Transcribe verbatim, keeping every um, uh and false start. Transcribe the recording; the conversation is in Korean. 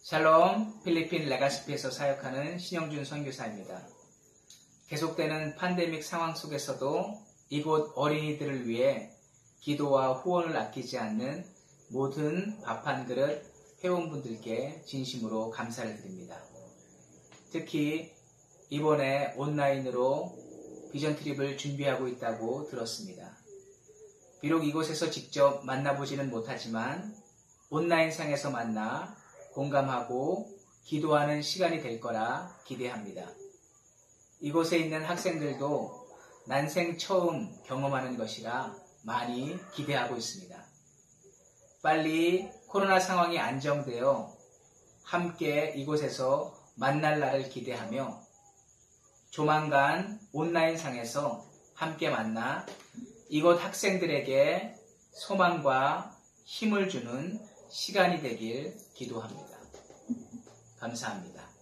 샬롬, 필리핀 레가시피에서 사역하는 신영준 선교사입니다. 계속되는 팬데믹 상황 속에서도 이곳 어린이들을 위해 기도와 후원을 아끼지 않는 모든 밥 한 그릇 회원분들께 진심으로 감사를 드립니다. 특히 이번에 온라인으로 비전 트립을 준비하고 있다고 들었습니다. 비록 이곳에서 직접 만나보지는 못하지만 온라인상에서 만나 공감하고 기도하는 시간이 될 거라 기대합니다. 이곳에 있는 학생들도 난생 처음 경험하는 것이라 많이 기대하고 있습니다. 빨리 코로나 상황이 안정되어 함께 이곳에서 만날 날을 기대하며 조만간 온라인상에서 함께 만나 이곳 학생들에게 소망과 힘을 주는 시간이 되길 기도합니다. 감사합니다.